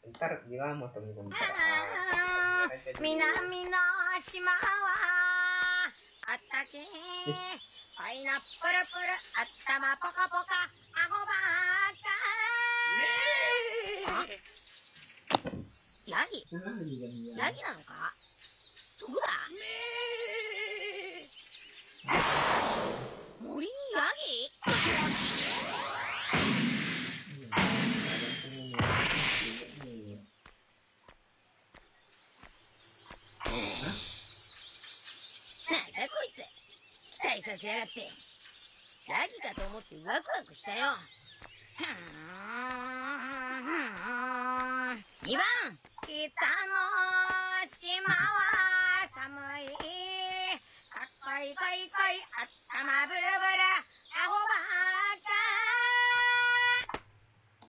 Ntar bilang mau tunggu bentar. 南の島はあったけパイナップルプル頭ポカポカアホばっかヤギヤギなのかどこだ森にヤギなんだこいつ期待させやがってヤギかと思ってワクワクしたよ2番北の島は寒いかっこいこいこいあったまブルブルアホば